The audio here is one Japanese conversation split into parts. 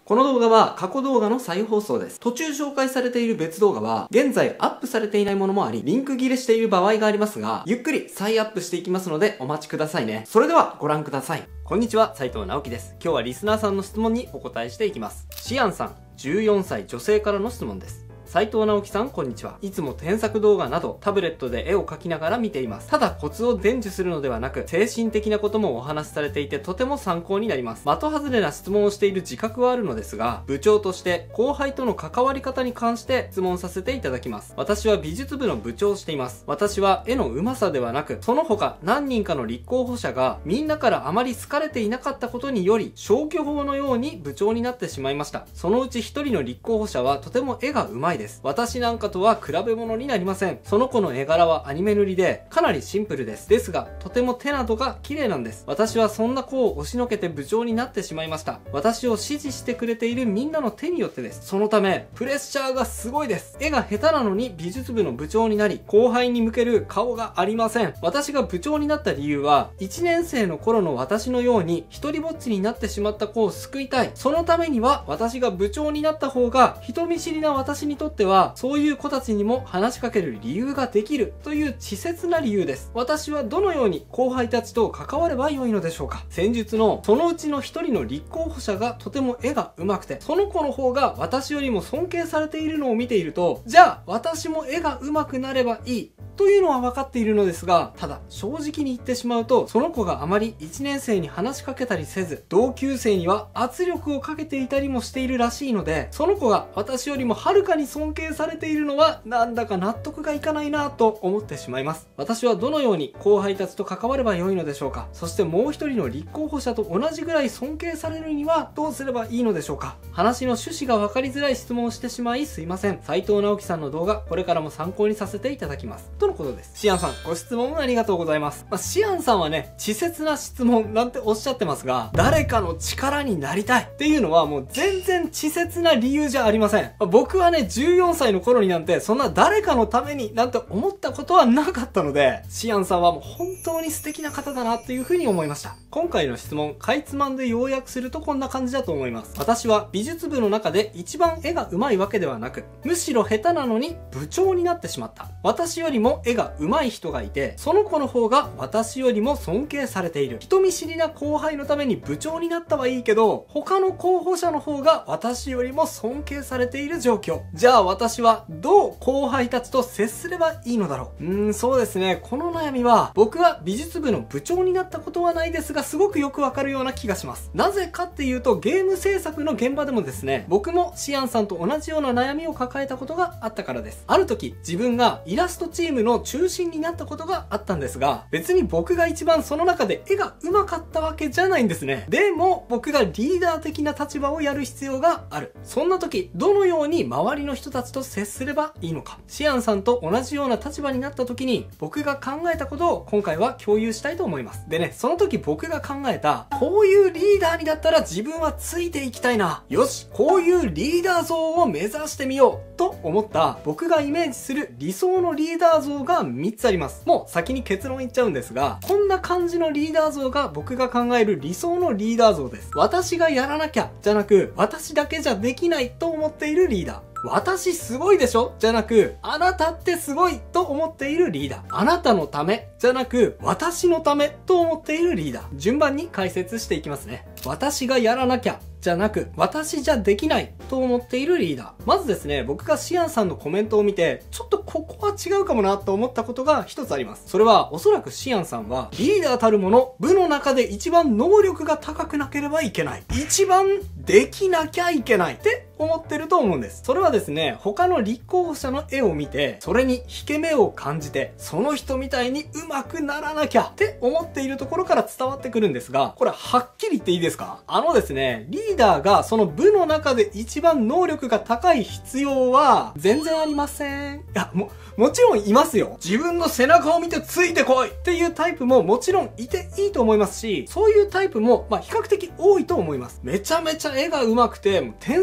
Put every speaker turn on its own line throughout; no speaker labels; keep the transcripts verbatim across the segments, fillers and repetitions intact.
この動画は過去動画の再放送です。途中紹介されている別動画は、現在アップされていないものもあり、リンク切れしている場合がありますが、ゆっくり再アップしていきますのでお待ちくださいね。それではご覧ください。こんにちは、斉藤直樹です。今日はリスナーさんの質問にお答えしていきます。シアンさん、じゅうよんさい女性からの質問です。斉藤直樹さん、こんにちは。いつも添削動画などタブレットで絵を描きながら見ています。ただコツを伝授するのではなく、精神的なこともお話しされていてとても参考になります。的外れな質問をしている自覚はあるのですが、部長として後輩との関わり方に関して質問させていただきます。私は美術部の部長をしています。私は絵の上手さではなく、その他何人かの立候補者がみんなからあまり好かれていなかったことにより、消去法のように部長になってしまいました。そのうち一人の立候補者はとても絵が上手いです。私なんかとは比べ物になりません。その子の絵柄はアニメ塗りでかなりシンプルです。ですが、とても手などが綺麗なんです。私はそんな子を押しのけて部長になってしまいました。私を支持してくれているみんなの手によってです。そのため、プレッシャーがすごいです。絵が下手なのに美術部の部長になり、後輩に向ける顔がありません。私が部長になった理由は、いちねん生の頃の私のように一人ぼっちになってしまった子を救いたい。そのためには、私が部長になった方が、人見知りな私にとっては、そういういう子たちにも話しかける理由ができるという稚拙な理由です。私はどのように後輩たちと関わればよいのでしょうか。先日のそのうちの一人の立候補者がとても絵が上手くて、その子の方が私よりも尊敬されているのを見ていると、じゃあ私も絵が上手くなればいいというのは分かっているのですが、ただ正直に言ってしまうと、その子があまりいちねん生に話しかけたりせず、同級生には圧力をかけていたりもしているらしいので、その子が私よりもはるかに尊敬されているのはなんだか納得がいかないなと思ってしまいます。私はどのように後輩たちと関わればよいのでしょうか。そしてもう一人の立候補者と同じぐらい尊敬されるにはどうすればいいのでしょうか。話の趣旨が分かりづらい質問をしてしまいすいません。斉藤直樹さんの動画、これからも参考にさせていただきます。とのことです。シアンさん、ご質問ありがとうございます。まあ、シアンさんはね、稚拙な質問なんておっしゃってますが、誰かの力になりたいっていうのはもう全然稚拙な理由じゃありません。まあ、僕はね、じゅうよんさいの頃になんて、そんな誰かのためになんて思ったことはなかったので、シアンさんはもう本当に素敵な方だなっていうふうに思いました。今回の質問、かいつまんで要約するとこんな感じだと思います。私は美術部の中で一番絵が上手いわけではなく、むしろ下手なのに部長になってしまった。私よりも絵が上手い人がいて、その子の方が私よりも尊敬されている。人見知りな後輩のために部長になったはいいけど、他の候補者の方が私よりも尊敬されている状況。じゃあ私はどう後輩たちと接すればいいのだろう。うーん、そうですね。この悩みは、僕は美術部の部長になったことはないですが、すごくよくわかるような気がします。なぜかっていうと、ゲーム制作の現場でもですね、僕もシアンさんと同じような悩みを抱えたことがあったからです。ある時、自分がイラストチームの中心になったことがあったんですが、別に僕が一番その中で絵が上手かったわけじゃないんですね。でも、僕がリーダー的な立場をやる必要がある。そんな時、どのように周りの人たちと接すればいいのか。シアンさんと同じような立場になった時に、僕が考えたことを今回は共有したいと思います。でね、その時僕が考えた、こういうリーダーになったら自分はついていきたいな。よし、こういうリーダー像を目指してみよう。と思った僕がイメージする理想のリーダー像がみっつあります。もう先に結論言っちゃうんですが、こんな感じのリーダー像が僕が考える理想のリーダー像です。私がやらなきゃじゃなく、私だけじゃできないと思っているリーダー。私すごいでしょじゃなく、あなたってすごいと思っているリーダー。あなたのためじゃなく、私のためと思っているリーダー。順番に解説していきますね。私がやらなきゃじゃなく、私じゃできないと思っているリーダー。まずですね、僕がシアンさんのコメントを見て、ちょっとここは違うかもなと思ったことが一つあります。それは、おそらくシアンさんは、リーダーたるもの、部の中で一番能力が高くなければいけない。一番できなきゃいけないって思ってると思うんです。それはですね、他の立候補者の絵を見て、それに引け目を感じて、その人みたいに上手くならなきゃって思っているところから伝わってくるんですが、これはっきり言っていいですか？あのですね、リーダーがその部の中で一番能力が高い必要は全然ありません。いや、も、もちろんいますよ。自分の背中を見てついてこいっていうタイプももちろんいていいと思いますし、そういうタイプもまあ比較的多いと思います。めちゃめちゃ絵が上手くて、もう天才肌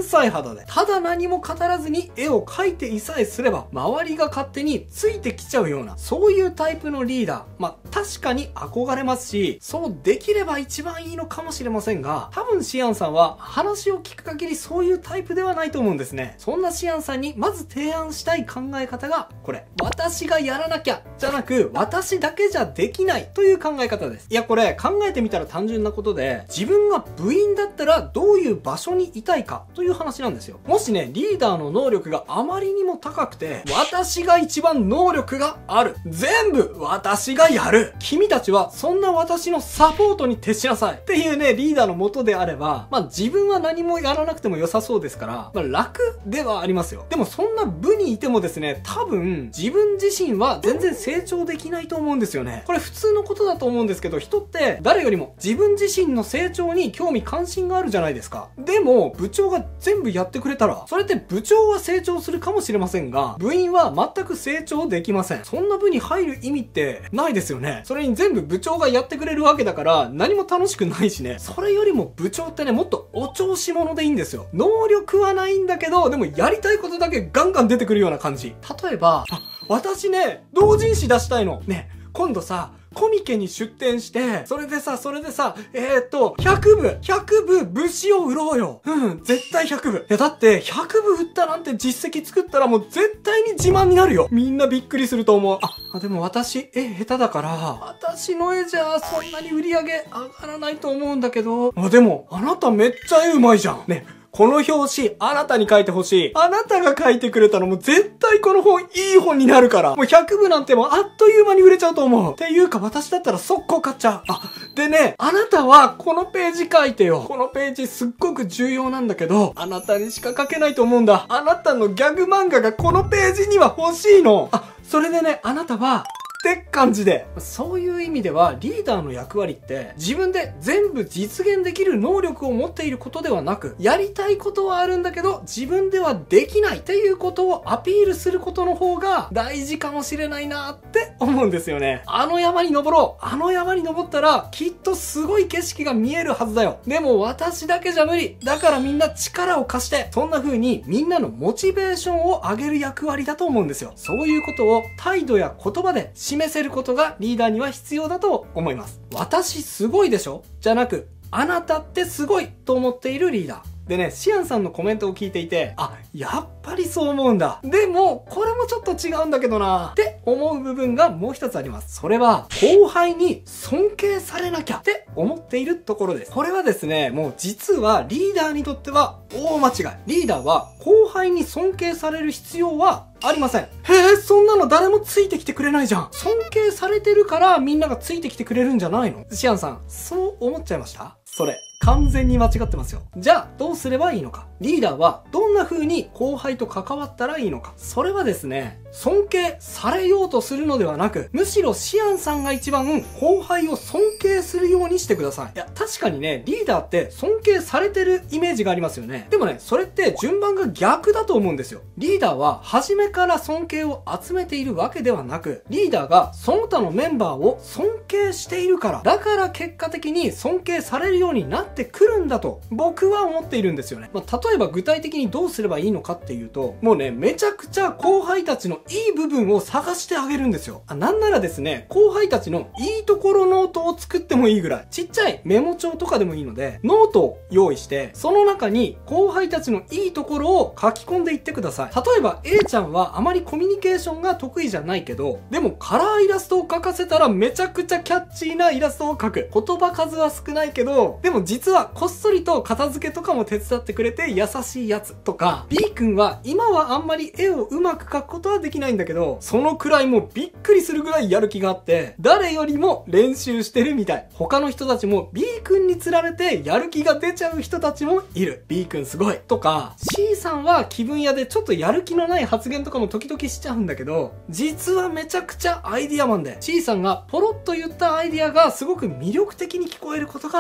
ドで、ただ何も語らずに絵を描いていさえすれば、周りが勝手についてきちゃうような、そういうタイプのリーダー。まあ、確かに憧れますし、そうできれば一番いいのかもしれませんが、多分シアンさんは話を聞く限りそういうタイプではないと思うんですね。そんなシアンさんにまず提案したい考え方がこれ。私がやらなきゃじゃなく、私だけじゃできないという考え方です。いや、これ考えてみたら単純なことで、自分が部員だったらどういう場所にいたいかという話なんですよ。もしね、リーダーの能力があまりにも高くて、私が一番能力がある。全部私がやる。君たちはそんな私のサポートに徹しなさい。っていうね、リーダーの元であれば、まあ自分は何もやらなくても良さそうですから、まあ楽ではありますよ。でもそんな部にいてもですね、多分自分自身は全然成長できないと思うんですよね。これ普通のことだと思うんですけど、人って誰よりも自分自身の成長に興味関心があるじゃないですか。でも部長が全部やってくれたら、それって部長は成長するかもしれませんが、部員は全く成長できません。そんな部に入る意味ってないですよね。それに全部部長がやってくれるわけだから何も楽しくないしね。それよりも部長ってね、もっとお調子者でいいんですよ。能力はないんだけど、でもやりたいことだけガンガン出てくるような感じ。例えば、あ、私ね、同人誌出したいの。ね、今度さ、コミケに出展して、それでさ、それでさ、えーっと、ひゃくぶ、ひゃくぶ武士を売ろうよ。うん、絶対ひゃくぶ。いや、だって、ひゃくぶ売ったなんて実績作ったらもう絶対に自慢になるよ。みんなびっくりすると思う。あ、でも私、絵下手だから、私の絵じゃそんなに売り上げ上がらないと思うんだけど。あ、でも、あなためっちゃ絵うまいじゃん。ね。この表紙、あなたに書いてほしい。あなたが書いてくれたらもう絶対この本いい本になるから。もうひゃくぶなんてもうあっという間に売れちゃうと思う。っていうか私だったら速攻買っちゃう。あ、でね、あなたはこのページ書いてよ。このページすっごく重要なんだけど、あなたにしか書けないと思うんだ。あなたのギャグ漫画がこのページには欲しいの。あ、それでね、あなたは、って感じで。そういう意味ではリーダーの役割って自分で全部実現できる能力を持っていることではなく、やりたいことはあるんだけど自分ではできないっていうことをアピールすることの方が大事かもしれないなって思うんですよね。あの山に登ろう。あの山に登ったらきっとすごい景色が見えるはずだよ。でも私だけじゃ無理。だからみんな力を貸して。そんな風にみんなのモチベーションを上げる役割だと思うんですよ。そういうことを態度や言葉で示せることがリーダーには必要だと思います。私すごいでしょ？じゃなく、あなたってすごいと思っているリーダー。でね、シアンさんのコメントを聞いていて、あ、やっぱりそう思うんだ。でも、これもちょっと違うんだけどなって思う部分がもう一つあります。それは、後輩に尊敬されなきゃって思っているところです。これはですね、もう実はリーダーにとっては大間違い。リーダーは後輩に尊敬される必要はありません。へえ、そんなの誰もついてきてくれないじゃん。尊敬されてるからみんながついてきてくれるんじゃないの？シアンさん、そう思っちゃいました？それ、完全に間違ってますよ。じゃあ、どうすればいいのか。リーダーはどんな風に後輩と関わったらいいのか。それはですね、尊敬されようとするのではなく、むしろシアンさんが一番後輩を尊敬するようにしてください。いや、確かにね、リーダーって尊敬されてるイメージがありますよね。でもね、それって順番が逆だと思うんですよ。リーダーは初めから尊敬を集めているわけではなく、リーダーがその他のメンバーを尊敬しているから、だから結果的に尊敬されるようになってくるんだと僕は思っているんですよね。まあ、例えば具体的にどうすればいいのかっていうと、もうね、めちゃくちゃ後輩たちのいい部分を探してあげるんですよ。あ、なんならですね、後輩たちのいいところノートを作ってもいいぐらい、ちっちゃいメモ帳とかでもいいので、ノートを用意して、その中に後輩たちのいいところを書き込んでいってください。例えば A ちゃんはあまりコミュニケーションが得意じゃないけど、でもカラーイラストを描かせたらめちゃくちゃキャッチーなイラストを描く。言葉数は少ないけど、でも実はこっそりと片付けとかも手伝ってくれて優しいやつとか、 B 君は今はあんまり絵をうまく描くことはできないんだけど、そのくらいもうびっくりするぐらいやる気があって、誰よりも練習してるみたい。他の人たちも B 君に釣られてやる気が出ちゃう人たちもいる。 B 君すごいとか、 C さんは気分屋でちょっとやる気のない発言とかも時々しちゃうんだけど、実はめちゃくちゃアイディアマンで、 C さんがポロッと言ったアイディアがすごく魅力的に聞こえることがよくある。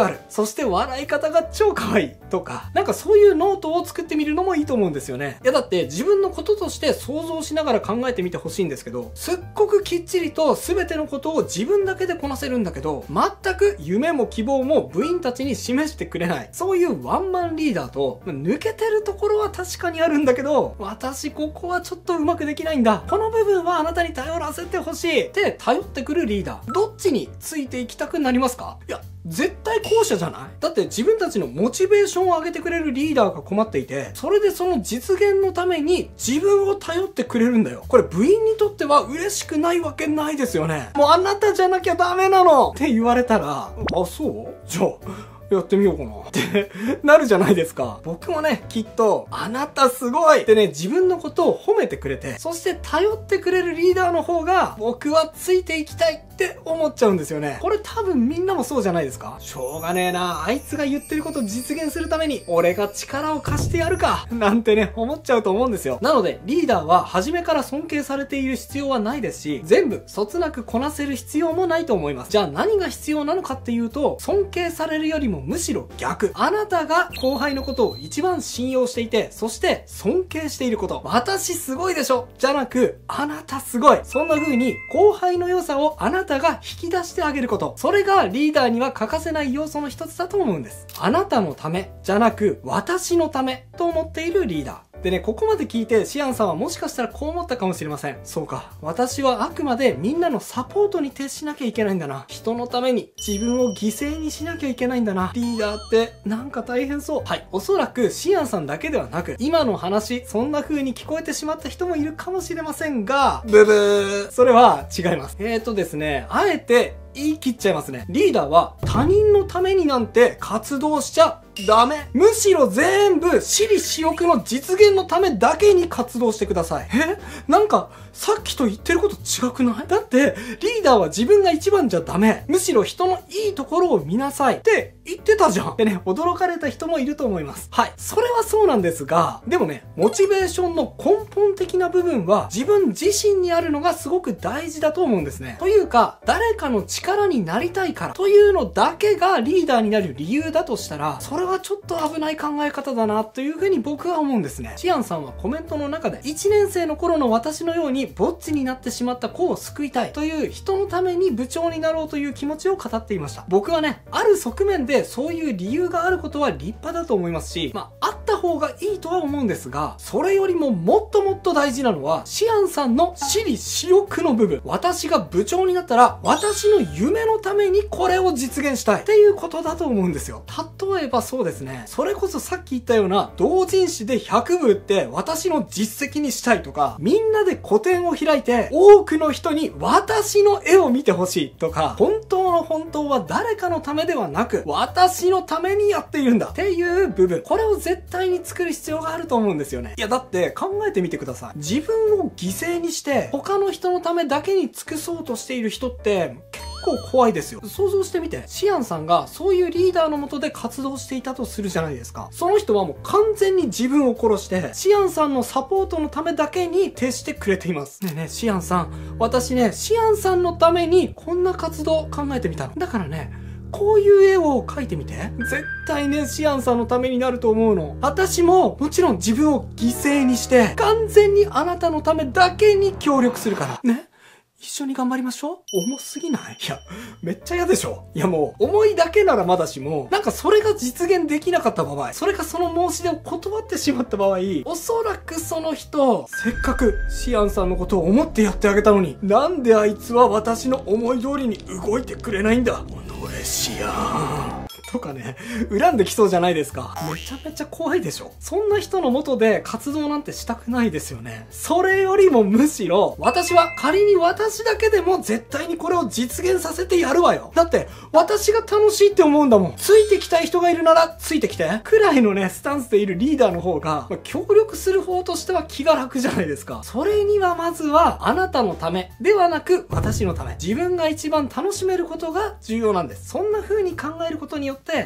ある。そして笑い方が超可愛い。とか、なんかそういうノートを作ってみるのもいいと思うんですよね。いやだって自分のこととして想像しながら考えてみてほしいんですけど、すっごくきっちりと全てのことを自分だけでこなせるんだけど、全く夢も希望も部員たちに示してくれない。そういうワンマンリーダーと、抜けてるところは確かにあるんだけど、私ここはちょっとうまくできないんだ。この部分はあなたに頼らせてほしい。って頼ってくるリーダー。どっちについていきたくなりますか？いや、絶対後者じゃない？だって自分たちのモチベーションを上げてくれるリーダーが困っていて、それでその実現のために自分を頼ってくれるんだよ。これ部員にとっては嬉しくないわけないですよね。もうあなたじゃなきゃダメなのって言われたら、あ、そう？じゃあ、やってみようかなってなるじゃないですか。僕もね、きっと、あなたすごいってね、自分のことを褒めてくれて、そして頼ってくれるリーダーの方が、僕はついていきたいって思っちゃうんですよね。これ多分みんなもそうじゃないですか。しょうがねえな、あいつが言ってることを実現するために、俺が力を貸してやるか、なんてね、思っちゃうと思うんですよ。なので、リーダーは初めから尊敬されている必要はないですし、全部、そつなくこなせる必要もないと思います。じゃあ何が必要なのかっていうと、尊敬されるよりもむしろ逆。あなたが後輩のことを一番信用していて、そして尊敬していること。私すごいでしょじゃなく、あなたすごい。そんな風に後輩の良さをあなたが引き出してあげること。それがリーダーには欠かせない要素の一つだと思うんです。あなたのためじゃなく、私のためと思っているリーダー。でね、ここまで聞いてシアンさんはもしかしたらこう思ったかもしれません。そうか。私はあくまでみんなのサポートに徹しなきゃいけないんだな。人のために自分を犠牲にしなきゃいけないんだな。リーダーってなんか大変そう。はい。おそらくシアンさんだけではなく、今の話、そんな風に聞こえてしまった人もいるかもしれませんが、ブブー。それは違います。えーとですね、あえて言い切っちゃいますね。リーダーは他人のためになんて活動しちゃダメ。むしろ全部私利私欲の実現のためだけに活動してください。え？なんかさっきと言ってること違くない？だってリーダーは自分が一番じゃダメ。むしろ人のいいところを見なさいって言ってたじゃん。でね、驚かれた人もいると思います。はい。それはそうなんですが、でもね、モチベーションの根本的な部分は自分自身にあるのがすごく大事だと思うんですね。というか、誰かの力になりたいからというのだけがリーダーになる理由だとしたら、それはちょっと危ない考え方だなというふうに僕は思うんですね。シアンさんはコメントの中で、いちねん生の頃の私のようにぼっちになってしまった子を救いたいという人のために部長になろうという気持ちを語っていました。僕はね、ある側面でそういう理由があることは立派だと思いますし、まあ、あった方がいいとは思うんですが、それよりももっともっと大事なのは、シアンさんの私利私欲の部分。私が部長になったら、私の夢のためにこれを実現したいっていうことだと思うんですよ。例えばそうですね、それこそさっき言ったような同人誌でひゃく部って私の実績にしたいとか、みんなで個展を開いて多くの人に私の絵を見てほしいとか、本当の本当は誰かのためではなく私のためにやっているんだっていう部分、これを絶対に作る必要があると思うんですよね。いやだって考えてみてください。自分を犠牲にして他の人のためだけに尽くそうとしている人って結構怖いですよ。想像してみて、シアンさんがそういうリーダーの下で活動していたとするじゃないですか。その人はもう完全に自分を殺してシアンさんのサポートのためだけに徹してくれています。ねえねえシアンさん、私ね、シアンさんのためにこんな活動考えてみたの。だからね、こういう絵を描いてみて。絶対ね、シアンさんのためになると思うの。私ももちろん自分を犠牲にして完全にあなたのためだけに協力するからね。一緒に頑張りましょう。重すぎない？いや、めっちゃ嫌でしょ。いやもう、重いだけならまだしも、なんかそれが実現できなかった場合、それかその申し出を断ってしまった場合、おそらくその人、せっかくシアンさんのことを思ってやってあげたのに、なんであいつは私の思い通りに動いてくれないんだ。おのれシアン。とかね、恨んできそうじゃないですか。めちゃめちゃ怖いでしょ。そんな人の元で活動なんてしたくないですよね。それよりもむしろ、私は仮に私だけでも絶対にこれを実現させてやるわよ。だって、私が楽しいって思うんだもん。ついてきたい人がいるなら、ついてきて。くらいのね、スタンスでいるリーダーの方が、まあ、協力する方としては気が楽じゃないですか。それにはまずは、あなたのためではなく、私のため。自分が一番楽しめることが重要なんです。そんな風に考えることによって、 、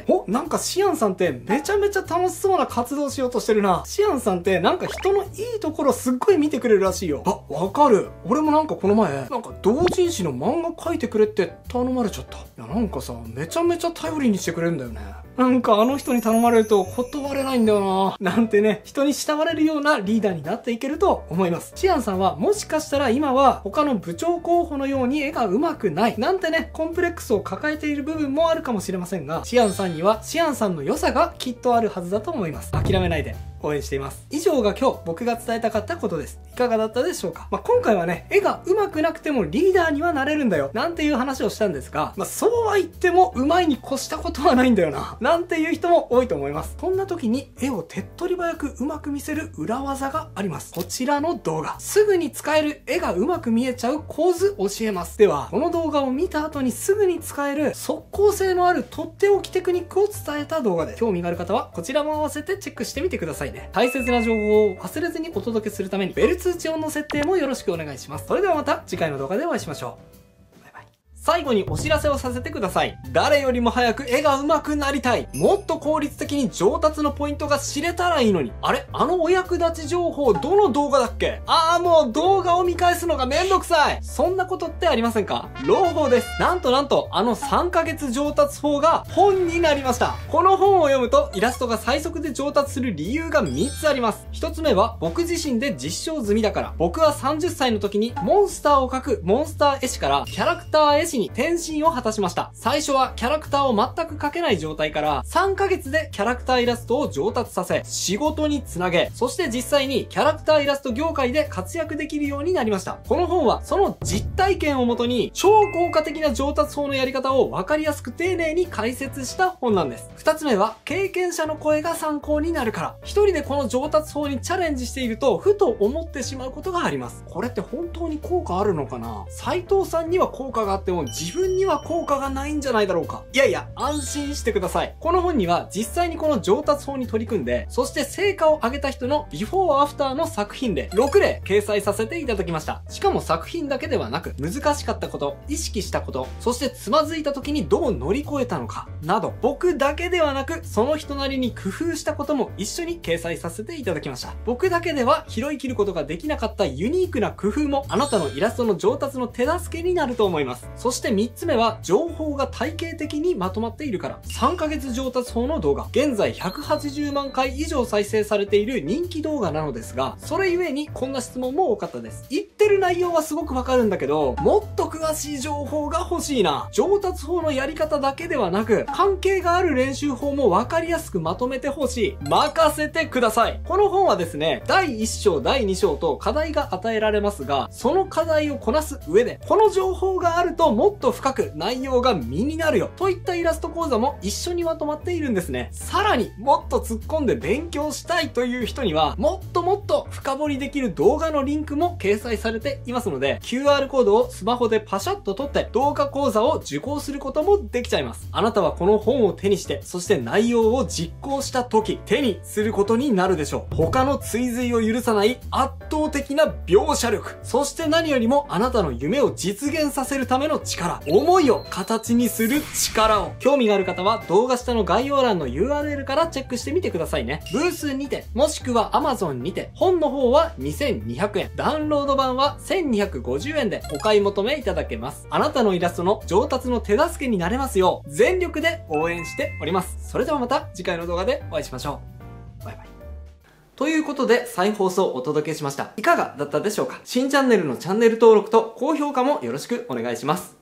お、なんかシアンさんってめちゃめちゃ楽しそうな活動しようとしてるな。シアンさんってなんか人のいいところすっごい見てくれるらしいよ。あ、わかる。俺もなんかこの前、なんか同人誌の漫画描いてくれって頼まれちゃった。いや、なんかさ、めちゃめちゃ頼りにしてくれるんだよね。なんかあの人に頼まれると断れないんだよな。なんてね、人に慕われるようなリーダーになっていけると思います。シアンさんはもしかしたら今は他の部長候補のように絵が上手くないなんてね、コンプレックスを抱えている部分もあるかもしれませんが、シアンさんにはシアンさんの良さがきっとあるはずだと思います。諦めないで応援しています。以上が今日僕が伝えたかったことです。いかがだったでしょうか。まあ、今回はね、絵が上手くなくてもリーダーにはなれるんだよなんていう話をしたんですが、まあ、そうは言っても上手いに越したことはないんだよななんていう人も多いと思います。そんな時に絵を手っ取り早く上手く見せる裏技があります。こちらの動画、すぐに使える絵が上手く見えちゃう構図教えます。ではこの動画を見た後にすぐに使える即効性のあるとっておきテクニックを伝えた動画で、興味がある方はこちらも合わせてチェックしてみてくださいね。大切な情報を忘れずにお届けするためにベル通知音の設定もよろしくお願いします。それではまた次回の動画でお会いしましょう。バイバイ。最後にお知らせをさせてください。誰よりも早く絵が上手くなりたい。もっと効率的に上達のポイントが知れたらいいのに。あれあのお役立ち情報どの動画だっけ？ああ、もう動画を見返すのがめんどくさい。そんなことってありませんか？朗報です。なんとなんとあのさんかげつ上達法が本になりました。この本を読むとイラストが最速で上達する理由がみっつあります。ひとつめは僕自身で実証済みだから。僕はさんじゅっさいの時にモンスターを描くモンスター絵師からキャラクター絵師に転身を果たしました。最初はキャラクターを全く描けない状態からさんかげつでキャラクターイラストを上達させ、仕事につなげ、そして実際にキャラクターイラスト業界で活躍できるようになりました。この本はその実体験をもとに超効果的な上達法のやり方を分かりやすく丁寧に解説した本なんです。ふたつめは経験者の声が参考になるから。一人でこの上達法にチャレンジしているとふと思ってしまうことがあります。これって本当に効果あるのかな？斉藤さんには効果があっても自分には効果がないんじゃないだろうか。いやいや、安心してください。この本には実際にこの上達法に取り組んで、そして成果を上げた人のビフォーアフターの作品例ろくれい掲載させていただきました。しかも作品だけではなく、難しかったこと、意識したこと、そしてつまずいた時にどう乗り越えたのかなど、僕だけではなくその人なりに工夫したことも一緒に掲載させていただきました。僕だけでは拾い切ることができなかったユニークな工夫もあなたのイラストの上達の手助けになると思います。そしてみっつめは情報が体系的にまとまっているから。さんかげつ上達法の動画、現在ひゃくはちじゅうまんかい以上再生されている人気動画なのですが、それゆえにこんな質問も多かったです。言ってる内容はすごくわかるんだけど、もっと詳しい情報が欲しいな。上達法のやり方だけではなく、関係がある練習法もわかりやすくまとめてほしい。任せてください。この本はですね、だいいっ章だいに章と課題が与えられますが、その課題をこなす上で、この情報があるともっと深く内容が身になるよといったイラスト講座も一緒にまとまっているんですね。さらにもっと突っ込んで勉強したいという人には、もっともっと深掘りできる動画のリンクも掲載されていますので、 キューアール コードをスマホでパシャッと撮って動画講座を受講することもできちゃいます。あなたはこの本を手にして、そして内容を実行した時、手にすることになるでしょう。他の追随を許さない圧倒的な描写力、そして何よりもあなたの夢を実現させるための力、思いを形にする力を。興味がある方は動画下の概要欄の ユーアールエル からチェックしてみてくださいね。ブースにて、もしくは Amazon にて、本の方はにせんにひゃくえん、ダウンロード版はせんにひゃくごじゅうえんでお買い求めいただけます。あなたのイラストの上達の手助けになれますよう、全力で応援しております。それではまた次回の動画でお会いしましょう。バイバイ。ということで再放送をお届けしました。いかがだったでしょうか？新チャンネルのチャンネル登録と高評価もよろしくお願いします。